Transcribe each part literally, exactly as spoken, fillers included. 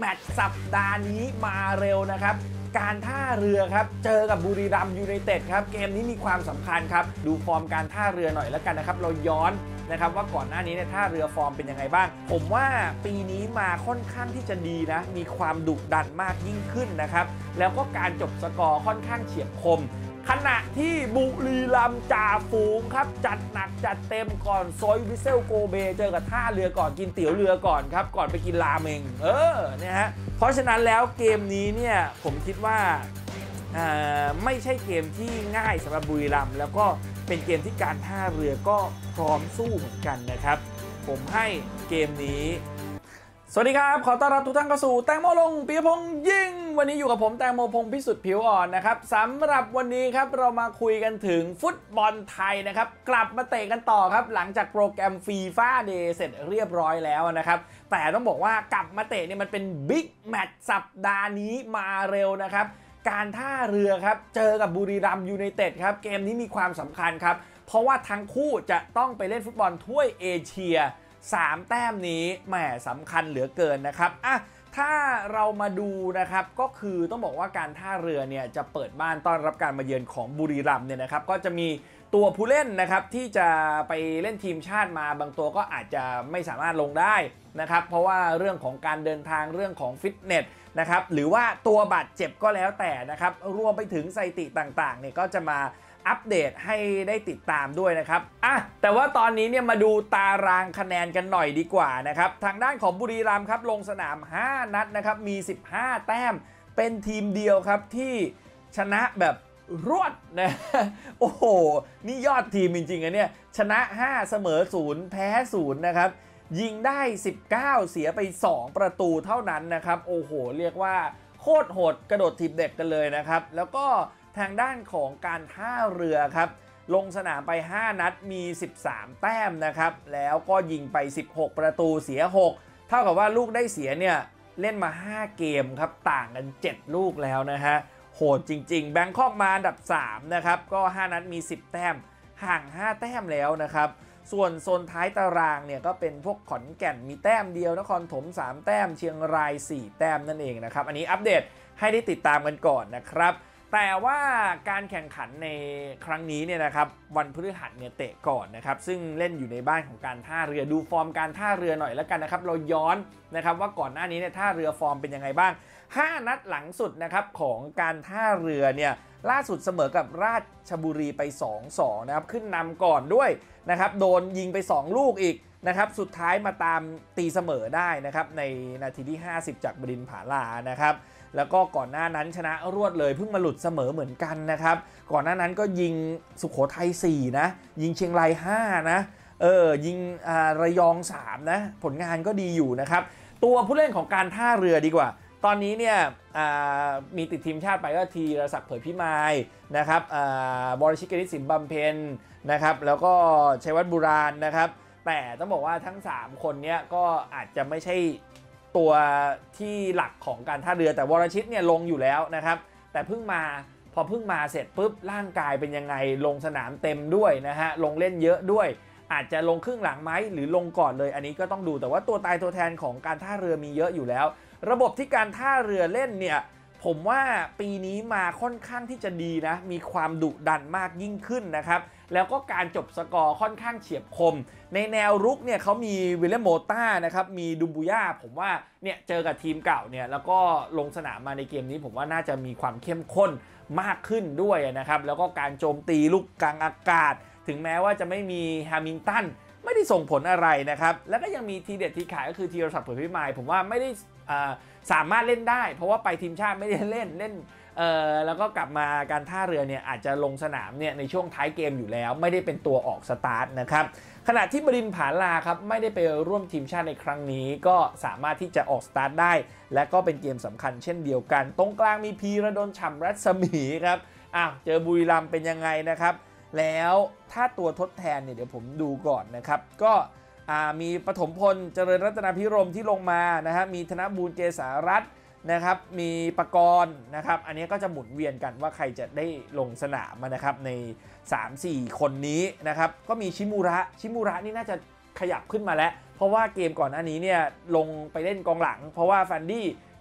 แมตช์สัปดาห์นี้มาเร็วนะครับการท่าเรือครับเจอกับบุรีรัมย์ยูไนเต็ดครับเกมนี้มีความสำคัญครับดูฟอร์มการท่าเรือหน่อยแล้วกันนะครับเราย้อนนะครับว่าก่อนหน้านี้เนี่ยท่าเรือฟอร์มเป็นยังไงบ้างผมว่าปีนี้มาค่อนข้างที่จะดีนะมีความดุดันมากยิ่งขึ้นนะครับแล้วก็การจบสกอร์ค่อนข้างเฉียบคมขณะที่บุรีรัมย์จ่าฝูงครับจัดหนักจัดเต็มก่อนโซยวิเซลโกเบเจอกับท่าเรือก่อนกินเตี๋ยวเรือก่อนครับก่อนไปกินราเมงเออเนี่ยฮะเพราะฉะนั้นแล้วเกมนี้เนี่ยผมคิดว่าไม่ใช่เกมที่ง่ายสำหรับบุรีรัมย์แล้วก็เป็นเกมที่การท่าเรือก็พร้อมสู้เหมือนกันนะครับผมให้เกมนี้สวัสดีครับขอต้อนรับทุกท่านเข้าสู่แตงโมลงปิยพงษ์ยิ่งวันนี้อยู่กับผมแตงโมพงษ์พิสุทธิ์ผิวอ่อนนะครับสำหรับวันนี้ครับเรามาคุยกันถึงฟุตบอลไทยนะครับกลับมาเตะกันต่อครับหลังจากโปรแกรมฟีฟ่าเดย์เสร็จเรียบร้อยแล้วนะครับแต่ต้องบอกว่ากลับมาเตะเนี่ยมันเป็นบิ๊กแมตช์สัปดาห์นี้มาเร็วนะครับการท่าเรือครับเจอกับบุรีรัมย์ยูไนเต็ดครับเกมนี้มีความสำคัญครับเพราะว่าทั้งคู่จะต้องไปเล่นฟุตบอลถ้วยเอเชียสามแต้มนี้แหมสำคัญเหลือเกินนะครับอ่ะถ้าเรามาดูนะครับก็คือต้องบอกว่าการท่าเรือเนี่ยจะเปิดบ้านต้อนรับการมาเยือนของบุรีรัมย์เนี่ยนะครับก็จะมีตัวผู้เล่นนะครับที่จะไปเล่นทีมชาติมาบางตัวก็อาจจะไม่สามารถลงได้นะครับเพราะว่าเรื่องของการเดินทางเรื่องของฟิตเนสนะครับหรือว่าตัวบาดเจ็บก็แล้วแต่นะครับรวมไปถึงสถิติต่างๆเนี่ยก็จะมาอัปเดตให้ได้ติดตามด้วยนะครับอ่ะแต่ว่าตอนนี้เนี่ยมาดูตารางคะแนนกันหน่อยดีกว่านะครับทางด้านของบุรีรัมย์ครับลงสนามห้านัดนะครับมีสิบห้าแต้มเป็นทีมเดียวครับที่ชนะแบบรวดนะโอ้โหนี่ยอดทีมจริงๆอะเนี่ยชนะห้าเสมอศูนย์แพ้ศูนย์นะครับยิงได้สิบเก้าเสียไปสองประตูเท่านั้นนะครับโอ้โหเรียกว่าโคตรโหดกระโดดถีบเด็กกันเลยนะครับแล้วก็ทางด้านของการท่าเรือครับลงสนามไปห้านัดมีสิบสามแต้มนะครับแล้วก็ยิงไปสิบหกประตูเสียหกเท่ากับว่าลูกได้เสียเนี่ยเล่นมาห้าเกมครับต่างกันเจ็ดลูกแล้วนะฮะโหดจริงๆแบงคอกมาอันดับสามนะครับก็ห้านัดมีสิบแต้มห่างห้าแต้มแล้วนะครับส่วนโซนท้ายตารางเนี่ยก็เป็นพวกขอนแก่นมีแต้มเดียวนครถมสามแต้มเชียงรายสี่แต้มนั่นเองนะครับอันนี้อัปเดตให้ได้ติดตามกันก่อนนะครับแต่ว่าการแข่งขันในครั้งนี้เนี่ยนะครับวันพฤหัสเนี่ยเตะก่อนนะครับซึ่งเล่นอยู่ในบ้านของการท่าเรือดูฟอร์มการท่าเรือหน่อยแล้วกันนะครับเราย้อนนะครับว่าก่อนหน้านี้เนี่ยท่าเรือฟอร์มเป็นยังไงบ้างห้านัดหลังสุดนะครับของการท่าเรือเนี่ยล่าสุดเสมอกับราชบุรีไป สองสอง นะครับขึ้นนำก่อนด้วยนะครับโดนยิงไปสองลูกอีกนะครับสุดท้ายมาตามตีเสมอได้นะครับในนาทีที่ห้าสิบจากบดินทร์ผาลานะครับแล้วก็ก่อนหน้านั้นชนะรวดเลยเพิ่งมาหลุดเสมอเหมือนกันนะครับก่อนหน้านั้นก็ยิงสุโขทัยสี่นะยิงเชียงรายห้านะเออยิงระยองสามนะผลงานก็ดีอยู่นะครับตัวผู้เล่นของการท่าเรือดีกว่าตอนนี้เนี่ยมีติดทีมชาติไปก็ทีรศักดิ์เผยพิมายนะครับบรชิต กนิษฐ์ สิมบำเพ็ญนะครับแล้วก็ชัยวัฒน์บุราณนะครับแต่ต้องบอกว่าทั้งสามคนนี้ก็อาจจะไม่ใช่ตัวที่หลักของการท่าเรือแต่วรชิตเนี่ยลงอยู่แล้วนะครับแต่เพิ่งมาพอเพิ่งมาเสร็จปุ๊บร่างกายเป็นยังไงลงสนามเต็มด้วยนะฮะลงเล่นเยอะด้วยอาจจะลงครึ่งหลังไหมหรือลงก่อนเลยอันนี้ก็ต้องดูแต่ว่าตัวตายตัวแทนของการท่าเรือมีเยอะอยู่แล้วระบบที่การท่าเรือเล่นเนี่ยผมว่าปีนี้มาค่อนข้างที่จะดีนะมีความดุดันมากยิ่งขึ้นนะครับแล้วก็การจบสกอร์ค่อนข้างเฉียบคมในแนวรุกเนี่ยเขามีวิลเลมโมต้านะครับมีดุมบูย่าผมว่าเนี่ยเจอกับทีมเก่าเนี่ยแล้วก็ลงสนามมาในเกมนี้ผมว่าน่าจะมีความเข้มข้นมากขึ้นด้วยนะครับแล้วก็การโจมตีลูกกลางอากาศถึงแม้ว่าจะไม่มีแฮมิลตันไม่ได้ส่งผลอะไรนะครับแล้วก็ยังมีทีเด็ดทีขายก็คือธีรศักดิ์เผยพิมายผมว่าไม่ได้สามารถเล่นได้เพราะว่าไปทีมชาติไม่ได้เล่นเล่นเอ่อแล้วก็กลับมาการท่าเรือเนี่ยอาจจะลงสนามเนี่ยในช่วงท้ายเกมอยู่แล้วไม่ได้เป็นตัวออกสตาร์ทนะครับขณะที่บดินทร์ผาลาครับไม่ได้ไปร่วมทีมชาติในครั้งนี้ก็สามารถที่จะออกสตาร์ทได้และก็เป็นเกมสำคัญเช่นเดียวกันตรงกลางมีพีระดลฉ่ำรัศมีครับอ้าวเจอบุรีรัมย์เป็นยังไงนะครับแล้วถ้าตัวทดแทนเนี่ยเดี๋ยวผมดูก่อนนะครับก็มีปฐมพลเจริญรัตนพิรมที่ลงมานะฮะมีธนบูรณ์เกษารัตน์นะครับมีปกรณ์นะครับอันนี้ก็จะหมุนเวียนกันว่าใครจะได้ลงสนามนะครับใน สามสี่ คนนี้นะครับก็มีชิมูระชิมูระนี่น่าจะขยับขึ้นมาแล้วเพราะว่าเกมก่อนหน้านี้เนี่ยลงไปเล่นกองหลังเพราะว่าฟันดี้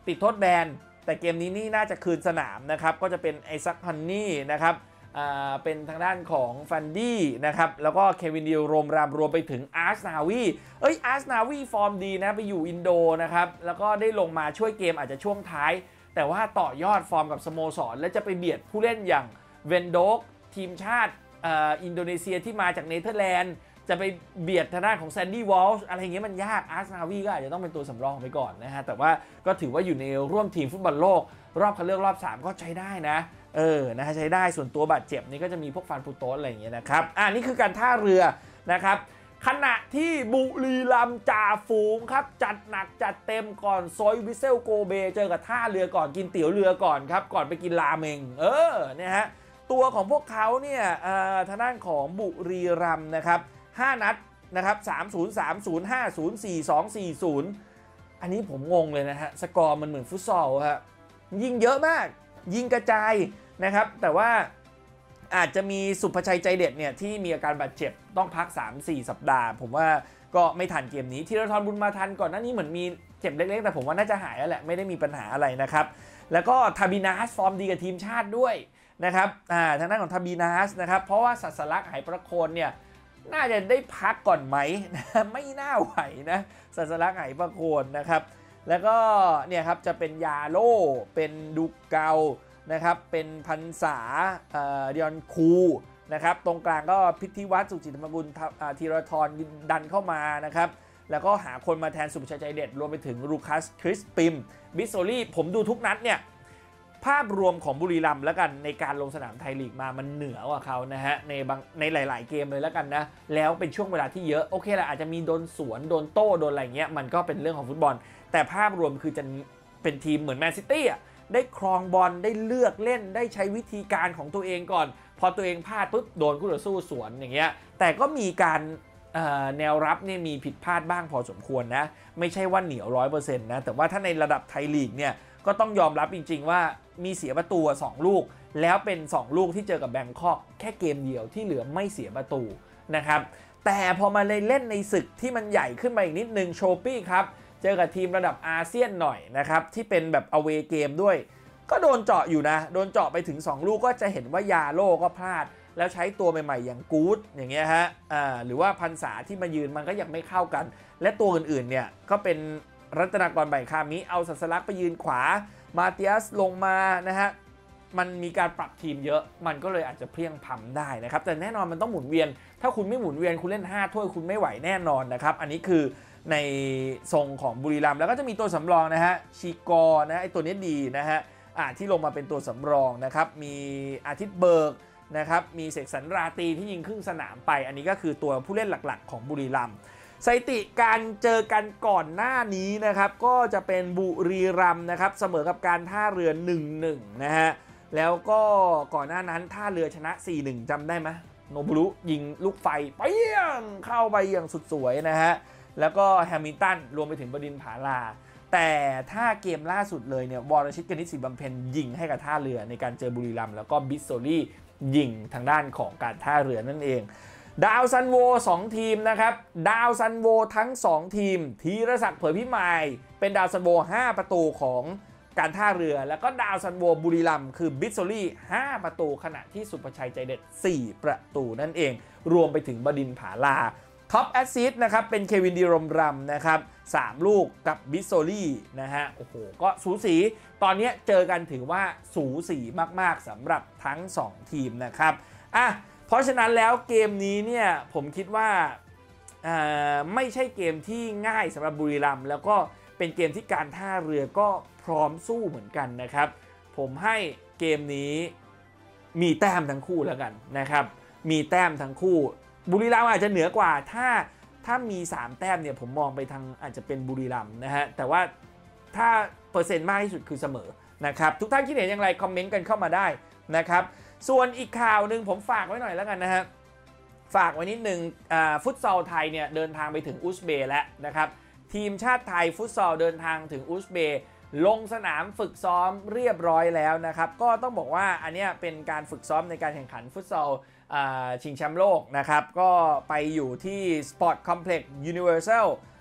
ติดโทษแบนแต่เกมนี้นี่น่าจะคืนสนามนะครับก็จะเป็นไอซักฮันนี่นะครับเป็นทางด้านของฟันดี้นะครับแล้วก็เควินดิลโรมรามรวมไปถึงอาร์สนาวีเอ้ยอาร์สนาวีฟอร์มดีนะไปอยู่อินโดนะครับแล้วก็ได้ลงมาช่วยเกมอาจจะช่วงท้ายแต่ว่าต่อยอดฟอร์มกับสโมสรและจะไปเบียดผู้เล่นอย่างเวนโดกทีมชาติอินโดนีเซียที่มาจากเนเธอร์แลนด์จะไปเบียดทางด้านของแซนดี้วอลช์อะไรเงี้ยมันยากอาร์สนาวีก็อาจจะต้องเป็นตัวสำรองไปก่อนนะฮะแต่ว่าก็ถือว่าอยู่ในร่วมทีมฟุตบอลโลกรอบคัดเลือกรอบสามก็ใช้ได้นะเออนะฮะใช้ได้ส่วนตัวบาดเจ็บนี่ก็จะมีพวกฟันฟูโตสอะไรอย่างเงี้ยนะครับอ่านี่คือการท่าเรือนะครับขณะที่บุรีรัมย์จ่าฝูงครับจัดหนักจัดเต็มก่อนซอยวิเซลโกเบเจอกับท่าเรือก่อนกินเตี๋ยวเรือก่อนครับก่อนไปกินราเมงเออเนี่ยฮะตัวของพวกเขาเนี่ยทางด้านของบุรีรัมย์นะครับห้านัดนะครับสามศูนย์ สามศูนย์ ห้าศูนย์ สี่สอง สี่ศูนย์อันนี้ผมงงเลยนะฮะสกอร์มันเหมือนฟุตซอลฮะยิงเยอะมากยิงกระจายนะครับแต่ว่าอาจจะมีสุภชัยใจเด็ดเนี่ยที่มีอาการบาดเจ็บต้องพัก สามสี่ สัปดาห์ผมว่าก็ไม่ทันเกมนี้ธีรทรบุญมาทันก่อนหน้านี้เหมือนมีเจ็บเล็กๆแต่ผมว่าน่าจะหายแล้วแหละไม่ได้มีปัญหาอะไรนะครับแล้วก็ทาบินาสฟอร์มดีกับทีมชาติด้วยนะครับอ่าทางด้านของทาบินาสนะครับเพราะว่าสัสลักษณ์ไหประโคนเนี่ยน่าจะได้พักก่อนไหมไม่น่าไหวนะสัสลักษณ์ไหประโคนนะครับแล้วก็เนี่ยครับจะเป็นยาโลเป็นดุกเกานะครับเป็นพันษาเดียนคูนะครับตรงกลางก็พิธีวัฒน์สุจิตธรรมกุลธีรทรดันเข้ามานะครับแล้วก็หาคนมาแทนสุภชัยใจเด็ดรวมไปถึงลูคัสคริสปิมบิสโซลี่ผมดูทุกนัดเนี่ยภาพรวมของบุรีรัมย์แล้วกันในการลงสนามไทยลีกมามันเหนือกว่าเขานะฮะในบางในหลายๆเกมเลยแล้วกันนะแล้วเป็นช่วงเวลาที่เยอะโอเคแหละอาจจะมีโดนสวนโดนโต้โดนอะไรเงี้ยมันก็เป็นเรื่องของฟุตบอลแต่ภาพรวมคือจะเป็นทีมเหมือนแมนซิตี้อ่ะได้ครองบอลได้เลือกเล่นได้ใช้วิธีการของตัวเองก่อนพอตัวเองพลาดปุ๊บโดนคู่ต่อสู้สวนอย่างเงี้ยแต่ก็มีการแนวรับเนี่ยมีผิดพลาดบ้างพอสมควรนะไม่ใช่ว่าเหนียว ร้อยเปอร์เซ็นต์ นะแต่ว่าถ้าในระดับไทยลีกเนี่ยก็ต้องยอมรับจริงๆว่ามีเสียประตูสองลูกแล้วเป็นสองลูกที่เจอกับแบงคอกแค่เกมเดียวที่เหลือไม่เสียประตูนะครับแต่พอมาเล่นในศึกที่มันใหญ่ขึ้นมาอีกนิดนึงโชปี้ครับเจอกับทีมระดับอาเซียนหน่อยนะครับที่เป็นแบบ away เกมด้วยก็โดนเจาะอยู่นะโดนเจาะไปถึงสองลูกก็จะเห็นว่ายาโลก็พลาดแล้วใช้ตัวใหม่ๆอย่างกู๊ดอย่างเงี้ยฮะอ่าหรือว่าพันษาที่มายืนมันก็ยังไม่เข้ากันและตัวอื่นๆเนี่ยก็เป็นรัตนากรใบคามิเอาสัสลักไปยืนขวามาเตียสลงมานะฮะมันมีการปรับทีมเยอะมันก็เลยอาจจะเพลียงพำได้นะครับแต่แน่นอนมันต้องหมุนเวียนถ้าคุณไม่หมุนเวียนคุณเล่นห้าถ้วยคุณไม่ไหวแน่นอนนะครับอันนี้คือในทรงของบุรีรัมย์แล้วก็จะมีตัวสำรองนะฮะชีกอนะไอตัวนี้ดีนะฮะอ่าที่ลงมาเป็นตัวสำรองนะครับมีอาทิตย์เบิร์กนะครับมีเสกสรรราตรีที่ยิงครึ่งสนามไปอันนี้ก็คือตัวผู้เล่นหลักๆของบุรีรัมย์สถิติการเจอกันก่อนหน้านี้นะครับก็จะเป็นบุรีรัมย์นะครับเสมอกับการท่าเรือ หนึ่งหนึ่ง นะฮะแล้วก็ก่อนหน้านั้นท่าเรือชนะ สี่หนึ่ง จำได้ไหมโนบุรุยิงลูกไฟเปี้ยงเข้าไปอย่างสุดสวยนะฮะแล้วก็แฮมิลตันรวมไปถึงบดินทร์ผาลาแต่ถ้าเกมล่าสุดเลยเนี่ยวรชิตกนิษฐ์ศรีบำเพ็ญยิงให้กับท่าเรือในการเจอบุรีรัมย์แล้วก็บิสโซลี่ยิงทางด้านของการท่าเรือนั่นเองดาวซันโวสองทีมนะครับดาวซันโวทั้งสองทีมธีรศักดิ์เผยพิมายเป็นดาวซันโวห้าประตูของการท่าเรือแล้วก็ดาวซันโวบุรีรัมย์คือบิสโซลี่ห้าประตูขณะที่สุภชัยใจเด็ดสี่ประตูนั่นเองรวมไปถึงบดินทร์ผาลาท็อปแอสซิสต์นะครับเป็นเควินดีรมรัมนะครับสามลูกกับบิสโซลี่นะฮะโอ้โหก็สูสีตอนนี้เจอกันถือว่าสูสีมากๆสำหรับทั้งสองทีมนะครับอ่ะเพราะฉะนั้นแล้วเกมนี้เนี่ยผมคิดว่าไม่ใช่เกมที่ง่ายสำหรับบุรีรัมย์แล้วก็เป็นเกมที่การท่าเรือก็พร้อมสู้เหมือนกันนะครับผมให้เกมนี้มีแต้มทั้งคู่แล้วกันนะครับมีแต้มทั้งคู่บุรีรัมย์อาจจะเหนือกว่าถ้าถ้ามีสามแต้มเนี่ยผมมองไปทางอาจจะเป็นบุรีรัมย์นะฮะแต่ว่าถ้าเปอร์เซ็นต์มากที่สุดคือเสมอนะครับทุกท่านคิดเห็นอย่างไรคอมเมนต์กันเข้ามาได้นะครับส่วนอีกข่าวหนึ่งผมฝากไว้หน่อยแล้วกันนะฮะฝากไว้นิดนึงฟุตซอลไทยเนี่ยเดินทางไปถึงอุซเบย์แล้วนะครับทีมชาติไทยฟุตซอลเดินทางถึงอุซเบย์ลงสนามฝึกซ้อมเรียบร้อยแล้วนะครับก็ต้องบอกว่าอันนี้เป็นการฝึกซ้อมในการแข่งขันฟุตซอลชิงแชมป์โลกนะครับก็ไปอยู่ที่ Sport Complex Universal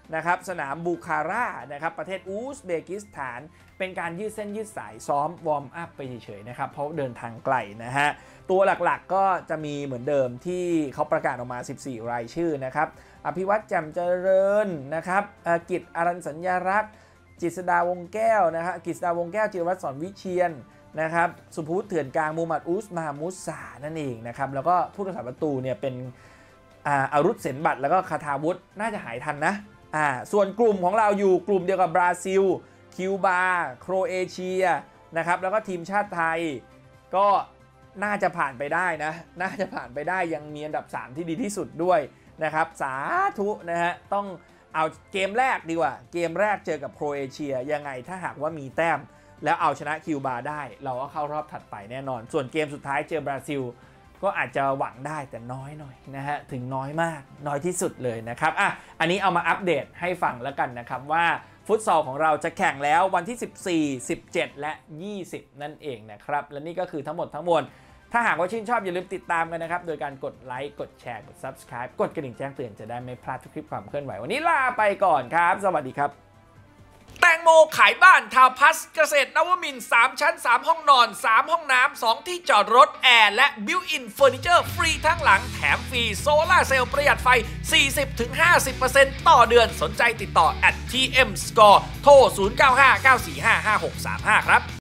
นะครับสนามบูคารานะครับประเทศอูซเบกิสถานเป็นการยืดเส้นยืดสายซ้อมวอร์มอัพไปเฉยๆนะครับเพราะเดินทางไกลนะฮะตัวหลักๆก็จะมีเหมือนเดิมที่เขาประกาศออกมาสิบสี่รายชื่อนะครับอภิวัตรแจ่มเจริญนะครับกิจอารัญสัญญารักษ์จิษดาวงแก้วนะฮะกิษดาวงแก้วจิรวัตรสอนวิเชียรนะครับสุภวุฒิเถื่อนกลางมูฮัมหมัดอุสมามุสานั่นเองนะครับแล้วก็ผู้รักษาประตูเนี่ยเป็นอารุษเสนบัตรแล้วก็คาทาวุฒิน่าจะหายทันนะอ่าส่วนกลุ่มของเราอยู่กลุ่มเดียวกับบราซิลคิวบาโครเอเชียนะครับแล้วก็ทีมชาติไทยก็น่าจะผ่านไปได้นะน่าจะผ่านไปได้ยังมีอันดับสามที่ดีที่สุดด้วยนะครับสาธุนะฮะต้องเอาเกมแรกดีกว่าเกมแรกเจอกับโครเอเชียยังไงถ้าหากว่ามีแต้มแล้วเอาชนะคิวบาได้เราก็เข้ารอบถัดไปแน่นอนส่วนเกมสุดท้ายเจอบราซิลก็อาจจะหวังได้แต่น้อยหน่อยนะฮะถึงน้อยมากน้อยที่สุดเลยนะครับอ่ะอันนี้เอามาอัปเดตให้ฟังแล้วกันนะครับว่าฟุตซอลของเราจะแข่งแล้ววันที่สิบสี่ สิบเจ็ดและยี่สิบนั่นเองนะครับและนี่ก็คือทั้งหมดทั้งมวลถ้าหากว่าชื่นชอบอย่าลืมติดตามกันนะครับโดยการกดไลค์กดแชร์กด ซับสไครบ์ กดกระดิ่งแจ้งเตือนจะได้ไม่พลาดทุกคลิปความเคลื่อนไหววันนี้ลาไปก่อนครับสวัสดีครับแตงโมขายบ้านทาวน์พลัสเกษตรนวมินทร์สามชั้นสามห้องนอนสามห้องน้ำสองที่จอดรถแอร์และบิวอินเฟอร์นิเจอร์ฟรีทั้งหลังแถมฟรีโซล่าเซลล์ประหยัดไฟ สี่สิบถึงห้าสิบเปอร์เซ็นต์ ต่อเดือนสนใจติดต่อ แอท ที เอ็ม สกอร์ โทร ศูนย์ เก้า ห้า เก้า สี่ ห้า ห้า หก สาม ห้า ครับ